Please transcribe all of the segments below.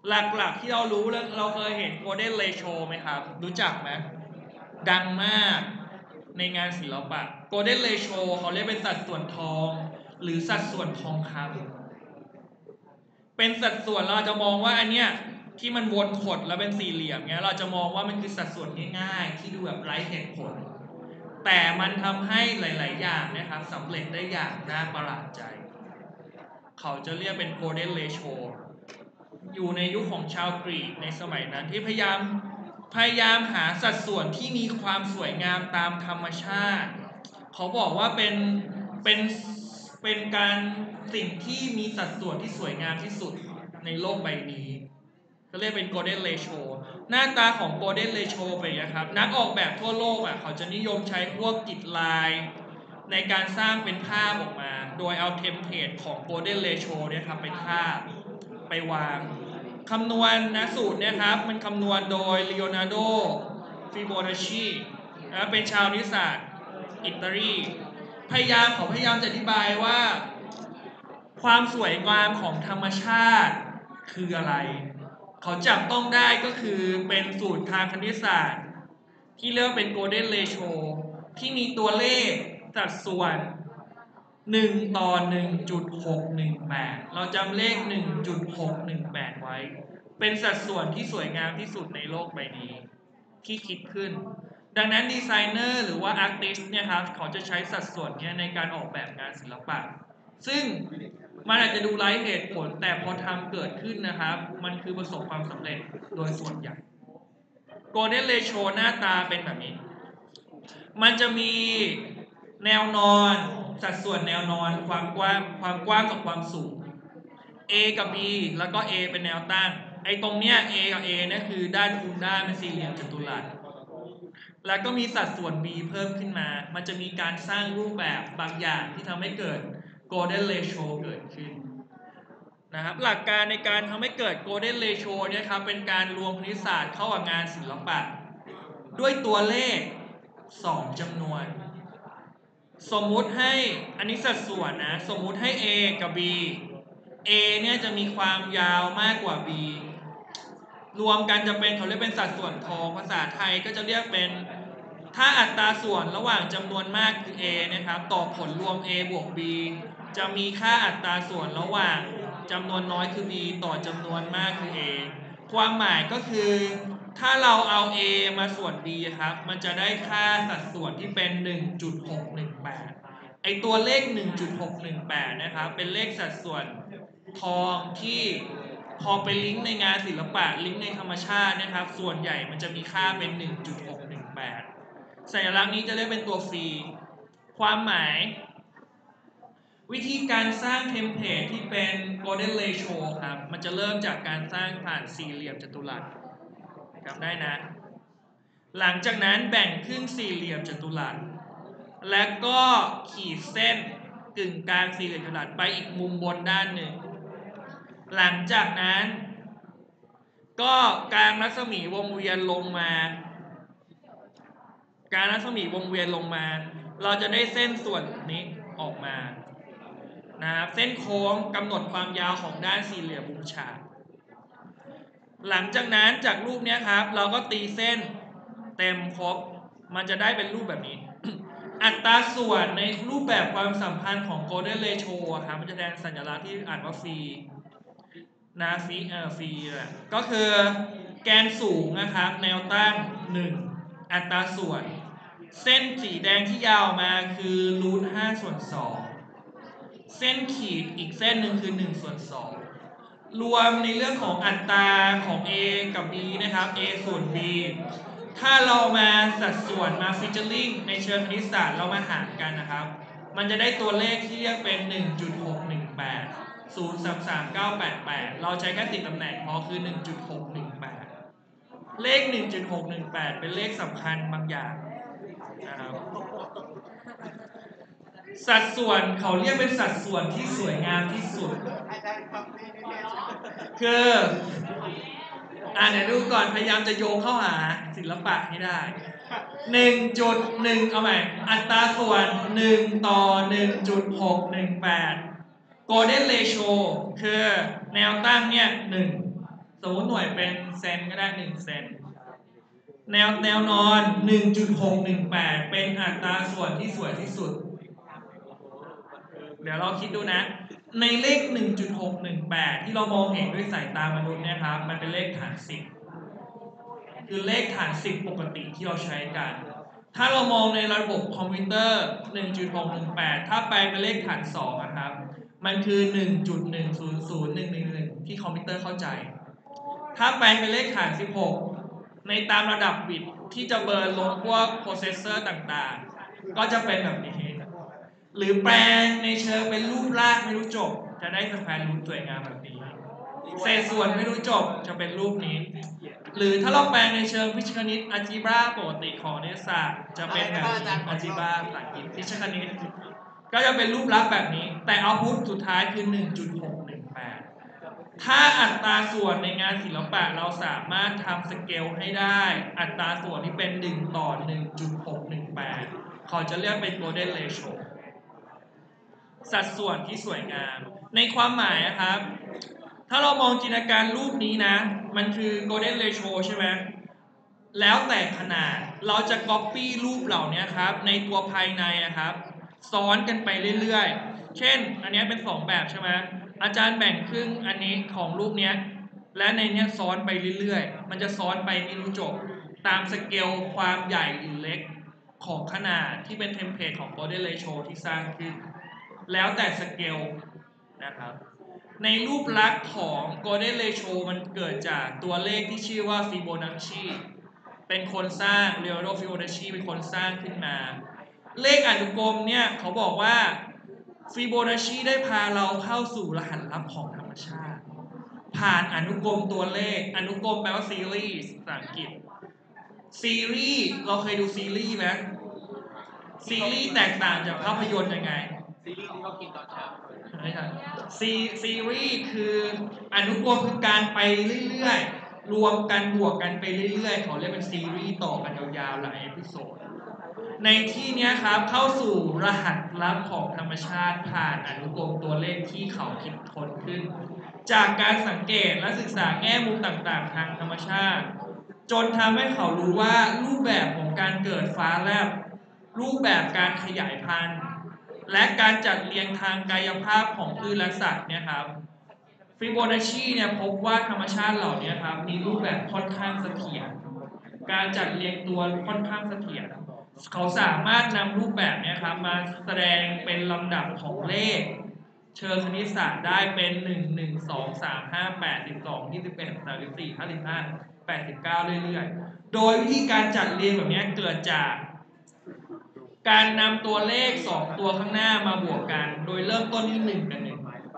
หลักๆที่เรารู้แล้วเราเคยเห็น Golden Ratio ไหมครับรู้จักไหมดังมากในงานศิลปะ Golden Ratio เขาเรียกเป็นสัดส่วนทองหรือสัดส่วนทองคำเป็นสัดส่วนเราจะมองว่าอันเนี้ยที่มันวนขดแล้วเป็นสี่เหลี่ยมเนี้ยเราจะมองว่ามันคือสัดส่วนง่ายๆที่ดูแบบไร้เหตุผลแต่มันทำให้หลายๆอย่างนะครับสำเร็จได้อย่างน่าประหลาดใจเขาจะเรียกเป็น Golden Ratio อยู่ในยุคของชาวกรีกในสมัยนั้นที่พยายามหาสัดส่วนที่มีความสวยงามตามธรรมชาติเขาบอกว่าเป็นเป็นการสิ่งที่มีสัดส่วนที่สวยงามที่สุดในโลกใบนี้ก็เรียกเป็น Golden Ratio หน้าตาของ Golden Ratio เป็นนะครับนักออกแบบทั่วโลกเขาจะนิยมใช้พวกกริดลายในการสร้างเป็นภาพออกมาโดยเอาเทมเพลตของ Golden Ratio เนี่ยครับไปทาบไปวางคำนวณนะสูตรเนี่ยครับมันคำนวณโดย Leonardo Fibonacci นะเป็นชาวนิสสัตอิตาลีพยายามจะอธิบายว่าความสวยงามของธรรมชาติคืออะไรเขาจับต้องได้ก็คือเป็นสูตรทางคณิตศาสตร์ที่เรียกว่าเป็น Golden Ratio ที่มีตัวเลขสัดส่วน1 ต่อ 1.618 เราจำเลข 1.618 ไว้เป็นสัดส่วนที่สวยงามที่สุดในโลกใบนี้ที่คิดขึ้นดังนั้นดีไซเนอร์หรือว่าอาร์ติสต์เนี่ยครับเขาจะใช้สัดส่วนนี้ในการออกแบบงานศิลปะซึ่งมันอาจจะดูไร้เหตุผลแต่พอทำเกิดขึ้นนะครับมันคือประสบความสำเร็จโดยส่วนใหญ่ Golden Ratio หน้าตาเป็นแบบนี้มันจะมีแนวนอนสัดส่วนแนวนอนความกว้างกับความสูง A กับ B แล้วก็ A เป็นแนวตั้งไอ้ตรงเนี้ย A กับ A เนี่ยคือด้านคูณด้านเป็นสี่เหลี่ยมจัตุรัสแล้วก็มีสัดส่วน B เพิ่มขึ้นมามันจะมีการสร้างรูปแบบบางอย่างที่ทำให้เกิด Golden Ratio เกิดขึ้นนะครับหลักการในการทำให้เกิด Golden Ratio เนี่ยครับเป็นการรวมคณิตศาสตร์เข้ากับงานศิลปะด้วยตัวเลข2จำนวนสมมุติให้อันนี้สัดส่วนนะสมมุติให้ A กับ B A เนี่ยจะมีความยาวมากกว่า B รวมกันจะเป็นเขาเรียกเป็นสัดส่วนทองภาษาไทยก็จะเรียกเป็นถ้าอัตราส่วนระหว่างจำนวนมากคือ A นะครับต่อผลรวม A บวก B จะมีค่าอัตราส่วนระหว่างจำนวนน้อยคือ B ต่อจำนวนมากคือ A ความหมายก็คือถ้าเราเอา A มาส่วน B ครับมันจะได้ค่าสัดส่วนที่เป็น 1.618 ไอตัวเลข 1.618 นะครับเป็นเลขสัดส่วนทองที่พอไปลิงก์ในงานศิลปะลิงก์ในธรรมชาตินะครับส่วนใหญ่มันจะมีค่าเป็น 1.618 สัญลักษณ์นี้จะเรียกเป็นตัวฟรีความหมายวิธีการสร้างเทมเพลตที่เป็น Golden Ratio ครับมันจะเริ่มจากการสร้างผ่านสี่เหลี่ยมจัตุรัสจำได้นะหลังจากนั้นแบ่งครึ่งสี่เหลี่ยมจัตุรัสและก็ขีดเส้นกึ่งกลางสี่เหลี่ยมจัตุรัสไปอีกมุมบนด้านหนึ่งหลังจากนั้นก็กลางรัศมีวงเวียนลงมาเราจะได้เส้นส่วนนี้ออกมานะครับเส้นโค้งกำหนดความยาวของด้านสี่เหลี่ยมมุมฉากหลังจากนั้นจากรูปนี้ครับเราก็ตีเส้นเต็มครบมันจะได้เป็นรูปแบบนี้ อัตราส่วนในรูปแบบความสัมพันธ์ของ Golden Ratio ครับมันจะแสดงสัญลักษณ์ที่อ่านว่าฟรีนะฟรีก็คือแกนสูงนะครับแนวตั้ง1อัตราส่วนเส้นสีแดงที่ยาวมาคือรูท5ส่วน2เส้นขีดอีกเส้นหนึ่งคือ1ส่วน2รวมในเรื่องของอัตราของ A กับ B นะครับ A ส่วน B ถ้าเรามาสัดส่วนมาฟิชเชอร์ลิงในเชิงคณิตศาสตร์เรามาหารกันนะครับมันจะได้ตัวเลขที่เรียกเป็น 1.618 033,988เราใช้แค่ติดตำแหน่งพอคือ 1.618 เลข 1.618 เป็นเลขสำคัญบางอย่างนะครับสัดส่วนเขาเรียกเป็นสัดส่วนที่สวยงามที่สุดคือเดี๋ยวดูก่อนพยายามจะโยงเข้าหาศิลปะให้ได้ 1.1 เอาใหม่อัตราส่วน1ต่อ 1.618 Golden Ratio คือแนวตั้งเนี่ย1 สมมติหน่วยเป็นเซนก็ได้1เซนแนวนอน 1.618 เป็นอัตราส่วนที่สวยที่สุดเดี๋ยวเราคิดดูนะในเลข 1.618 ที่เรามองเห็นด้วยสายตามนุษย์เนี่ยครับมันเป็นเลขฐาน10คือเลขฐาน10ปกติที่เราใช้กันถ้าเรามองในระบบคอมพิวเตอร์ 1.618 ถ้าแปลงเป็นเลขฐาน2นะครับมันคือ 1.100111 ที่คอมพิวเตอร์เข้าใจถ้าแปลงเป็นเลขฐาน16ในตามระดับบิตที่จะเบิร์นลงพวกโปรเซสเซอร์ต่างๆก็จะเป็นแบบนี้หรือแปลงในเชิงเป็นรูปร่างไม่รู้จบจะได้สแควร์รูทสวยงามแบบนี้เศษส่วนไม่รู้จบจะเป็นรูปนี้หรือถ้าเราแปลงในเชิงวิชคณิตอัลจีบราปกติของนิสศาสตร์จะเป็นแบบอัลจีบราภาษาอังกฤษวิชคณิตก็จะเป็นรูปลักษณ์แบบนี้แต่เอาพุทสุดท้ายคือ 1.618 ถ้าอัตราส่วนในงานศิลปะเราสามารถทำสเกลให้ได้อัตราส่วนที่เป็น1 ต่อ 1.618 เขาจะเรียกเป็น golden ratio สัดส่วนที่สวยงามในความหมายนะครับถ้าเรามองจินตนาการรูปนี้นะมันคือ golden ratio ใช่ไหมแล้วแต่ขนาดเราจะ copy รูปเหล่านี้ครับในตัวภายในครับซ้อนกันไปเรื่อยๆเช่นอันนี้เป็น2แบบใช่ไหมอาจารย์แบ่งครึ่งอันนี้ของรูปนี้และในนี้ซ้อนไปเรื่อยๆมันจะซ้อนไปไม่รู้จบตามสเกลความใหญ่หรือเล็กของขนาดที่เป็นเทมเพลตของ golden ratio ที่สร้างขึ้นแล้วแต่สเกลนะครับในรูปลักษณ์ของ golden ratio มันเกิดจากตัวเลขที่ชื่อว่า Fibonacci เป็นคนสร้าง Leonardo Fibonacci เป็นคนสร้างขึ้นมาเลขอนุกรมเนี่ยเขาบอกว่า Fibonacci ได้พาเราเข้าสู่รหัสลับของธรรมชาติผ่านอนุกรมตัวเลขอนุกรมแปลว่าซีรีส์ภาษาอังกฤษซีรีส์เราเคยดูซีรีส์ไหมซีรีส์แตกต่างจากภาพยนตร์ยังไงซีรีส์ที่เขากินตอนเช้าซีรีส์คืออนุกรมคือการไปเรื่อยๆรวมกันบวกกันไปเรื่อยๆเขาเรียกเป็นซีรีส์ต่อกันยาวๆหลายเอพิโซดในที่นี้ครับเข้าสู่รหัสลับของธรรมชาติผ่านอนุกรมตัวเลขที่เขาคิดค้นขึ้นจากการสังเกตและศึกษาแง่มุมต่างๆทางธรรมชาติจนทำให้เขารู้ว่ารูปแบบของการเกิดฟ้าแลบรูปแบบการขยายพันธุ์และการจัดเรียงทางกายภาพของพืชและสัตว์เนี่ยครับฟิโบนัชชีเนี่ยพบว่าธรรมชาติเหล่านี้ครับมีรูปแบบค่อนข้างเสถียรการจัดเรียงตัวค่อนข้างเสถียรเขาสามารถนำรูปแบบนี้ครับมาแสดงเป็นลำดับของเลขเชิงคณิตศาสตร์ได้เป็น1 1 2 3 5 8 12 21 34 55 89เรื่อยๆโดยวิธีการจัดเรียงแบบนี้เกิดจากการนำตัวเลข2ตัวข้างหน้ามาบวกกันโดยเริ่มต้นที่1กับ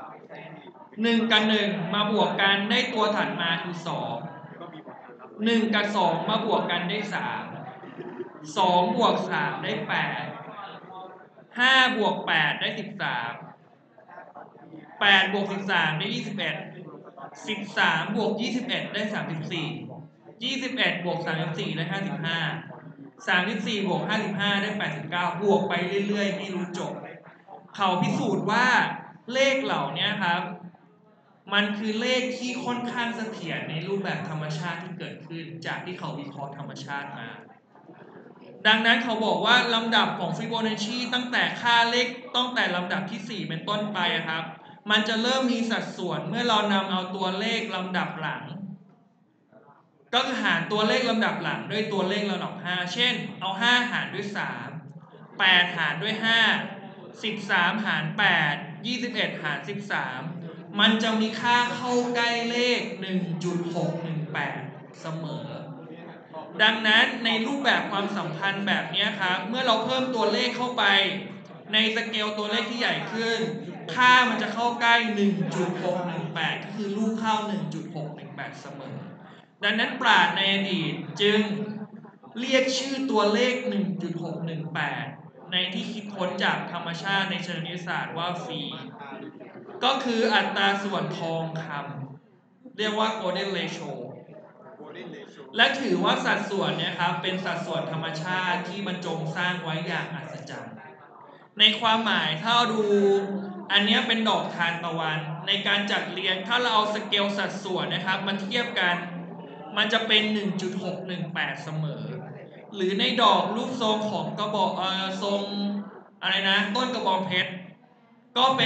1กับ1มาบวกกันได้ตัวถัดมาคือ2 1กับ2มาบวกกันได้3 2บวก3ได้8 5บวก8ได้13 8บวก13ได้21 13บวก21ได้34 21บวก34ได้55 34บวก55ได้89บวกไปเรื่อยๆไม่รู้จบเขาพิสูจน์ว่าเลขเหล่านี้ครับมันคือเลขที่ค่อนข้างเสถียรในรูปแบบธรรมชาติที่เกิดขึ้นจากที่เขาวิเคราะห์ธรรมชาติมาดังนั้นเขาบอกว่าลำดับของฟิโบนัชชีตั้งแต่ค่าเลขตั้งแต่ลำดับที่4เป็นต้นไปครับมันจะเริ่มมีสัดส่วนเมื่อเรานำเอาตัวเลขลำดับหลังก็คือหารตัวเลขลำดับหลังด้วยตัวเลขลำดับ5เช่นเอา5หารด้วย3 8หารด้วย5 13หาร8 21หาร13มันจะมีค่าเข้าใกล้เลข 1.618 เสมอดังนั้นในรูปแบบความสัมพันธ์แบบนี้ครับเมื่อเราเพิ่มตัวเลขเข้าไปในสเกลตัวเลขที่ใหญ่ขึ้นค่ามันจะเข้าใกล้ 1.618 ก็คือลูกเข้า 1.618 เสมอดังนั้นปราชญ์ในอดีตจึงเรียกชื่อตัวเลข 1.618 ในที่คิดค้นจากธรรมชาติในเชิงนิสศาสตร์ว่าฟีก็คืออัตราส่วนทองคำเรียกว่า golden ratio และถือว่าสัดส่วนเนี่ยครับเป็นสัดส่วนธรรมชาติที่บรรจงสร้างไว้อย่างอัศจรรย์ในความหมายถ้าดูอันนี้เป็นดอกทานตะวันในการจัดเรียงถ้าเราเอาสเกลสัดส่วนนะครับมาเทียบกันมันจะเป็น 1.618 เสมอหรือในดอกรูปทรงของกระบอกทรงอะไรนะต้นกระบองเพชรก็เป็น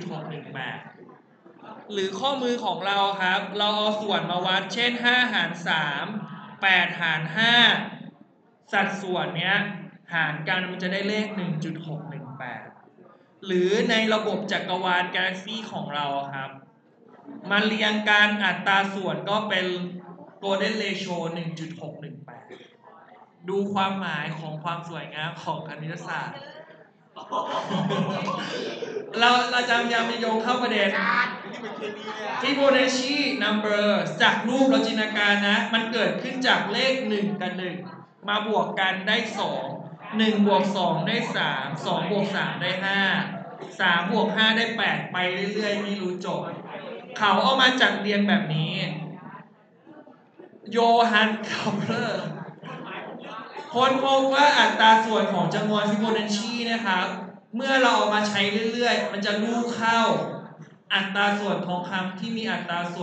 1.618 หรือข้อมือของเราครับเราเอาส่วนมาวัดเช่น5 หาร 3 8 หาร 5 สัดส่วนเนี้ยหารกันมันจะได้เลข 1.618 หรือในระบบจักรวาลกาแล็กซี่ของเราครับมาเรียงการอัตราส่วนก็เป็น Golden Ratio 1.618 ดูความหมายของความสวยงามของคณิตศาสตร์ เราจะยังไม่โยงเข้าประเด็น Fibonacci number จากรูปเราจินตนาการนะมันเกิดขึ้นจากเลข1กับ1มาบวกกันได้2 1บวก2ได้3 2บวก3ได้5 3บวก5ได้8ไปเรื่อยๆไม่รู้จบเขาเอามาจัดเรียงแบบนี้โยฮันคาเพลอร์คนพบว่าอัตราส่วนของจำนวนฟิโบนัชชีนะครับเมื่อเราเอามาใช้เรื่อยๆมันจะลูกเข้าอัตราส่วนทองคำที่มีอัตราส่วน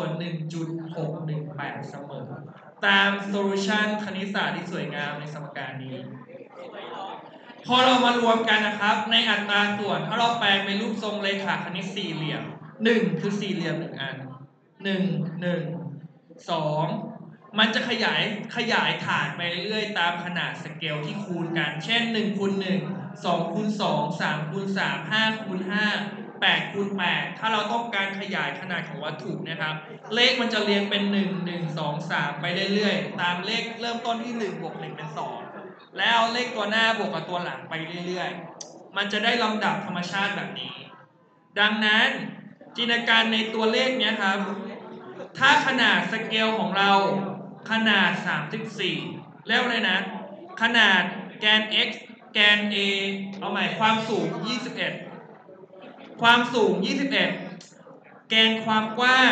1.618 เสมอตามโซลูชันคณิตศาสตร์ที่สวยงามในสมการนี้พอเรามารวมกันนะครับในอัตราส่วนถ้าเราแปลงเป็นรูปทรงเรขาคณิตสี่เหลี่ยม1คือสี่เหลี่ยม1อัน1 1 2มันจะขยายฐานไปเรื่อยตามขนาดสเกลที่คูณกันเช่น1คูณ1 2คูณ2 3คูณ3 5คูณ5 8คูณ8ถ้าเราต้องการขยายขนาดของวัตถุนะครับเลขมันจะเรียงเป็น1 1 2 3ไปเรื่อยๆตามเลขเริ่มต้นที่1บวก1เป็น2แล้วเลขตัวหน้าบวกกับตัวหลังไปเรื่อยๆมันจะได้ลำดับธรรมชาติแบบนี้ดังนั้นจินตนาการในตัวเลขนี้ครับถ้าขนาดสเกลของเราขนาด34แล้วเลยนะขนาดแกน x แกน a เอาใหม่ความสูง21ความสูง21แกนความกว้าง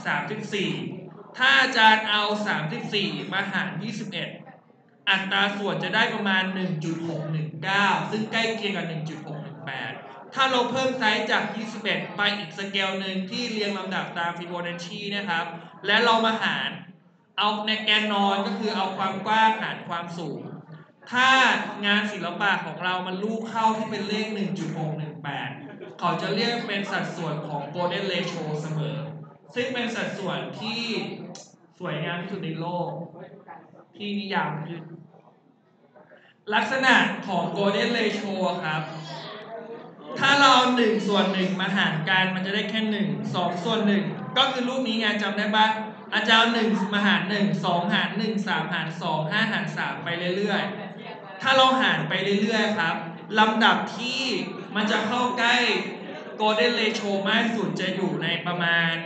34ถ้าอาจารย์เอา34มาหาร21อัตราส่วนจะได้ประมาณ 1.619 ซึ่งใกล้เคียงกับ 1.618 ถ้าเราเพิ่มไซส์จาก21ไปอีกสเกลหนึ่งที่เรียงลำดับตามฟิโบนัชชีนะครับและเรามาหารเอาในแกนนอนก็คือเอาความกว้างหารความสูงถ้างานศิลปะของเรามันลูกเข้าที่เป็นเลข 1.618 เขาจะเรียกเป็นสัดส่วนของ Golden Ratio เสมอซึ่งเป็นสัดส่วนที่สวยงามที่สุดในโลกที่นิยามขึ้นลักษณะของ Golden Ratio ครับถ้าเราเอา1ส่วน1มาหารกันมันจะได้แค่1 2ส่วน1ก็คือรูปนี้ไงจำได้ปะอาจารย์1มาหาร1 2หาร1 3หาร2 5หาร3ไปเรื่อยๆถ้าเราหารไปเรื่อยๆครับลำดับที่มันจะเข้าใกล้ Golden Ratio มากสุดจะอยู่ในประมาณ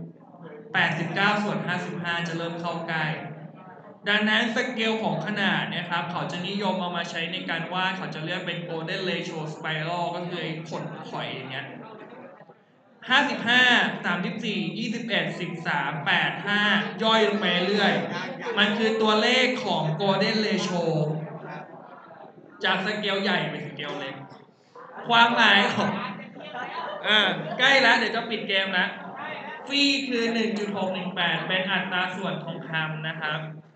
89ส่วน55จะเริ่มเข้าใกล้ดังนั้นสเกลของขนาดเนี่ยครับเขาจะนิยมเอามาใช้ในการวาดเขาจะเรียกเป็น Golden Ratio Spiral ก็คือขดถอยอย่างเงี้ย55 34 21 13 8 5ย่อยลงไปเรื่อยมันคือตัวเลขของ Golden Ratio จากสเกลใหญ่ไปสเกลเล็กความหมายของใกล้แล้วเดี๋ยวจะปิดเกมแล้วฟีคือ 1.618 เป็นอัตราส่วนทองคำนะครับ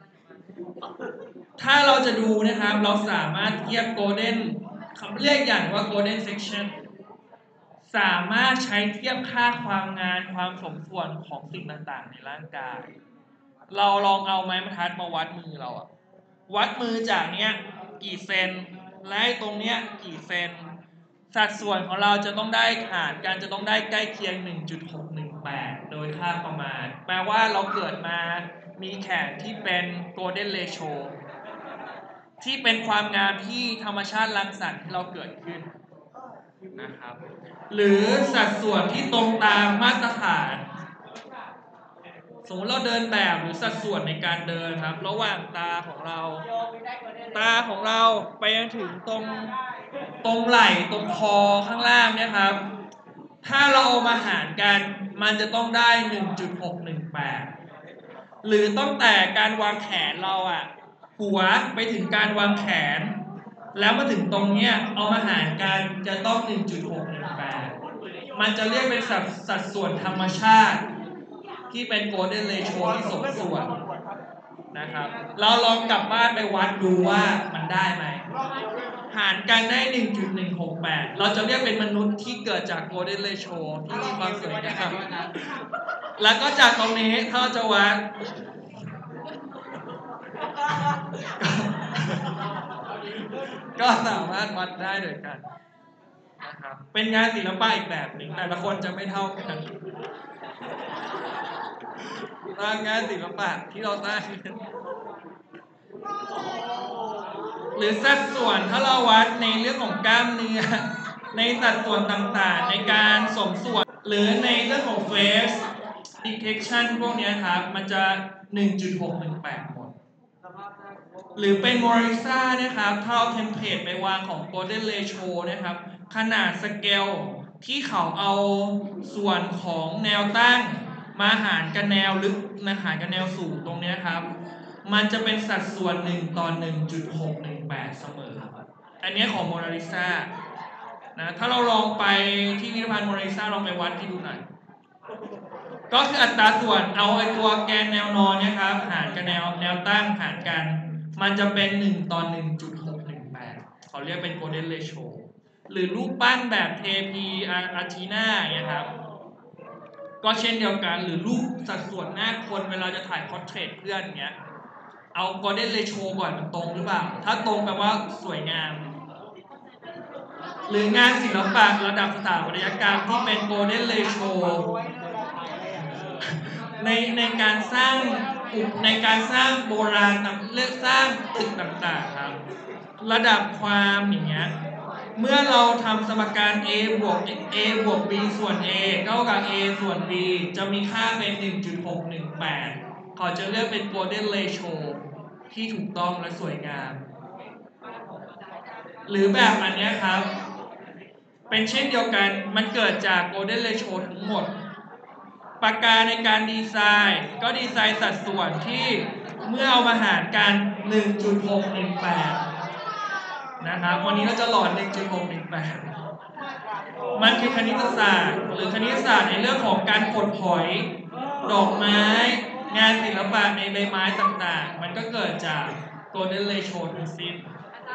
ถ้าเราจะดูนะครับเราสามารถเทียบ Golden คำเรียกอย่างว่า Golden Section สามารถใช้เทียบค่าความงานความสมส่วนของสิ่งต่างๆในร่างกายเราลองเอาไม้บรรทัดมาวัดมือเราอะวัดมือจากเนี้ยกี่เซนและตรงเนี้ยกี่เซนสัดส่วนของเราจะต้องได้หารกันจะต้องได้ใกล้เคียง 1.618 โดยค่าประมาณแปลว่าเราเกิดมามีแขนที่เป็น Golden Ratio ที่เป็นความงามที่ธรรมชาติรังสรรค์ที่เราเกิดขึ้นนะครับหรือสัดส่วนที่ตรงตามมาตรฐานสมมติเราเดินแบบหรือสัดส่วนในการเดินครับระหว่างตาของเราไปจนถึงตรงไหล่ตรงคอข้างล่างเนี่ยครับถ้าเราเอามาหารกันมันจะต้องได้ 1.618 หรือตั้งแต่การวางแขนเราหัวไปถึงการวางแขนแล้วมาถึงตรงเนี้ยเอามาหารกันจะต้อง 1.618 มันจะเรียกเป็นสัดส่วนธรรมชาติที่เป็น golden ratio ที่สมส่วนนะครับเราลองกลับบ้านไปวัดดูว่ามันได้ไหมหารกันได้ 1.168 เราจะเรียกเป็นมนุษย์ที่เกิดจาก golden ratio ที่มีความสวยงามแล้วก็จากตรงนี้ถ้าจะวัดก็สามารถวัดได้โดยกันนะครับเป็นงานศิลปะอีกแบบหนึ่งแต่ละคนจะไม่เท่ากันงานศิลปะที่เราสร้างหรือสัดส่วนถ้าเราวัดในเรื่องของกล้ามเนื้อในสัดส่วนต่างๆในการสมส่วนหรือในเรื่องของ face detection พวกนี้ครับมันจะ 1.618 หมดหรือเป็น Morisa นะครับถ้าเอาเทมเพลตไปวางของ Golden Ratio นะครับขนาดสเกลที่เขาเอาส่วนของแนวตั้งมาหารกับแนวลึกนะหารกับแนวสูงตรงนี้ครับมันจะเป็นสัดส่วน 1:1.618 เสมออันนี้ของ Morisa นะถ้าเราลองไปที่พิพิธภัณฑ์ Morisa ลองไปวัดที่ดูหน่อยก็คืออัตราส่วนเอาไอ้ตัวแกนแนวนอนเนี่ยครับหารกับแนวตั้งหารกันมันจะเป็น 1:1.618 เขาเรียกเป็น Golden Ratio หรือรูปปั้นแบบเทพีอาร์ทีนาเนี่ยครับก็เช่นเดียวกันหรือรูปสัดส่วนหน้าคนเวลาจะถ่ายพอร์เทรตเพื่อนเงี้ยเอา Golden Ratio ก่อนมันตรงหรือเปล่าถ้าตรงแปลว่าสวยงามหรืองานศิลปะระดับสถาปัตยกรรมที่เป็น Golden Ratio ในการสร้างโบราณเลือกสร้างตึกต่างๆครับระดับความอย่างเงี้ยเมื่อเราทำสมการ a บวก b ส่วน a เท่ากับ a ส่วน b จะมีค่าเป็น 1.618 เขาจะเลือกเป็น golden ratio ที่ถูกต้องและสวยงามหรือแบบอันนี้ครับเป็นเช่นเดียวกันมันเกิดจาก golden ratio ทั้งหมดปากกาในการดีไซน์ก็ดีไซน์สัดส่วนที่เมื่อเอามาหารกัน 1.618 นะครับวันนี้เราจะหลอด 1.618 มันคือคณิตศาสตร์หรือคณิตศาสตร์ในเรื่องของการกดหอยดอกไม้งานศิลปะในใบไม้ต่างๆมันก็เกิดจาก golden ratio ทั้งสิ้น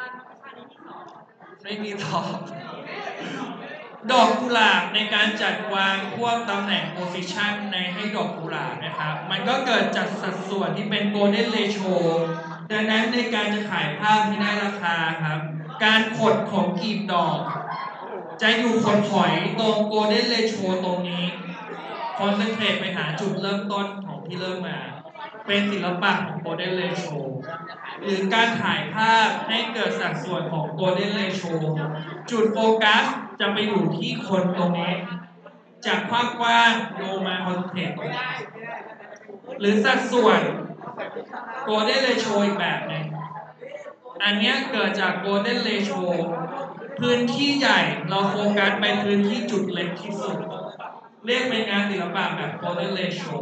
ไม่มีตอบดอกกุหลาบในการจัดวางพวกตำแหน่ง position ในให้ดอกกุหลาบนะครับมันก็เกิดจากสัดส่วนที่เป็น golden ratio ดังนั้นในการจะขายภาพที่ได้ราคาครับการขดของกลีบดอกจะอยู่ขดถอยตรง golden ratio ตรงนี้คอนเซนเทรตไปหาจุดเริ่มต้นของที่เริ่มมาเป็นศิลปะของ golden ratio หรือการถ่ายภาพให้เกิดสัดส่วนของ golden ratio จุดโฟกัสจะไปอยู่ที่คนตรงนี้จากภาพกว้างโยมาคอนเซนเทรตตรงนี้หรือสัดส่วน golden ratio อีกแบบหนึ่งอันนี้เกิดจาก golden ratio พื้นที่ใหญ่เราโฟกัสไปพื้นที่จุดเล็กที่สุดเรียกเป็นงานศิลปะแบบ golden ratio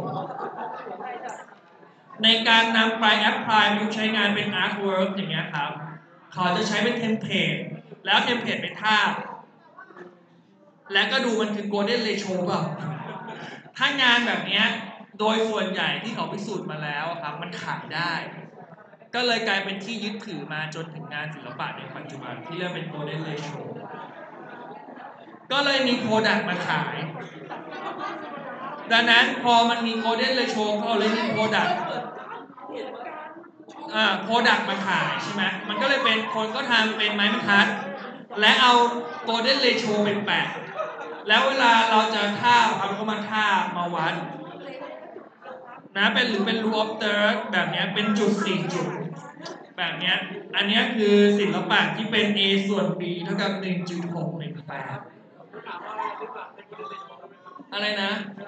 ในการนำไปแอพพลายยุใช้งานเป็น artwork อย่างเงี้ยครับเขาจะใช้เป็นเทมเพลตแล้วเทมเพลตเป็นทาบแล้วก็ดูมันคือ golden ratio เปล่าถ้างานแบบนี้โดยส่วนใหญ่ที่เขาพิสูจน์มาแล้วครับมันขายได้ก็เลยกลายเป็นที่ยึดถือมาจนถึงงานศิลปะในปัจจุบันที่เรียกเป็น golden ratio ก็เลยมีโปรดักต์มาขายดังนั้นพอมันมี golden ratio ก็เลยมีโปรดักต์มาขายใช่ไหมมันก็เลยเป็นคนก็ทำเป็นไม้บรรทัดและเอา golden ratio เป็นแปะแล้วเวลาเราจะทาบเอาเข้ามาทาบมาวัดนะเป็นหรือเป็น rule of third แบบนี้เป็นจุด4จุดแบบนี้อันนี้คือศิลปะที่เป็น a ส่วน b เท่ากับ 1.618 อะไรนะ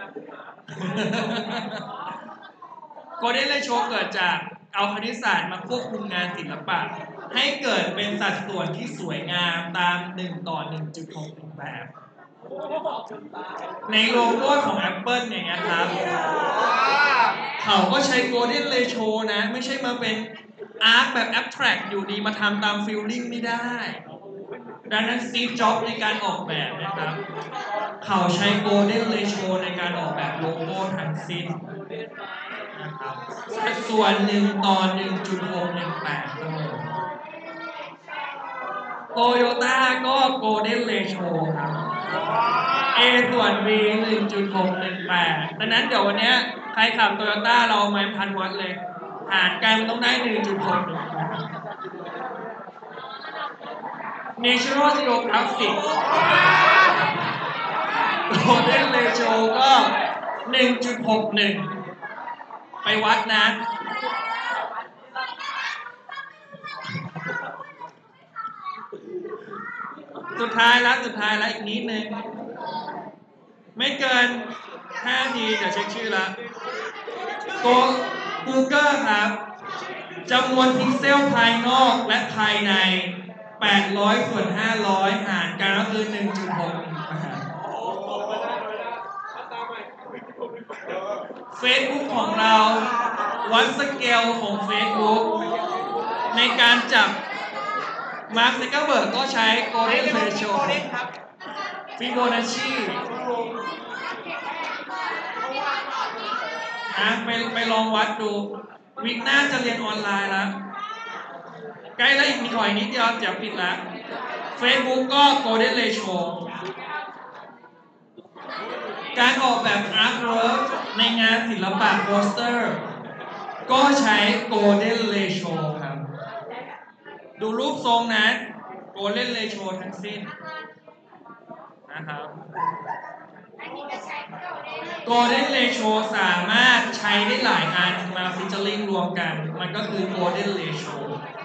golden ratio เกิดจากเอาคณิตศาสตร์มาควบคุมงานศิลปะให้เกิดเป็นสัดส่วนที่สวยงามตาม 1:1.618 ในโลโก้ของ Apple อย่างเงี้ยครับเขาก็ใช้ golden ratio นะไม่ใช่มาเป็น arc แบบ abstract อยู่ดีมาทำตาม feeling ไม่ได้ดังนั้น Steve Jobs ในการออกแบบนะครับเขาใช้ Golden Ratio ในการออกแบบโลโก้ทั้งสิ้นนะครับสัดส่วน1 ต่อ 1.618เสมอโตโยต้าก็ Golden Ratio ครับ A ส่วน B 1.618ดังนั้นเดี๋ยววันนี้ใครขับโตโยต้าเราเอาไม้พันวัดเลย หารกันมันต้องได้ 1.618 National Geographic Golden Ratio ก็ 1.61 ไปวัดนะ สุดท้ายแล้วอีกนิดนึง ไม่เกิน5 ทีเดี๋ยวเช็คชื่อแล้ว Google ครับจำนวนพิกเซลภายนอกและภายใน 800 ส่วน 500 หารกันก็คือ 1.6 Facebook ของเราวัดสเกลของ Facebook ในการจับมาร์ค ซักเคอร์เบิร์กก็ใช้ Golden Ratio ฟิโบนัชชีไปลองวัดดูวิกหน้าจะเรียนออนไลน์แล้วใกล้แล้วมีขออีกนิดเดียวจะปิดแล้ว Facebook ก็ Golden Ratio การออกแบบ Artwork ในงานศิลปะโปสเตอร์ก็ใช้ Golden Ratio ครับดูรูปทรงนะ Golden Ratio ทั้งสิ้นนะครับ Golden Ratio สามารถใช้ได้หลายอันมาฟิชเชอร์ลิงรวมกันมันก็คือ Golden Ratio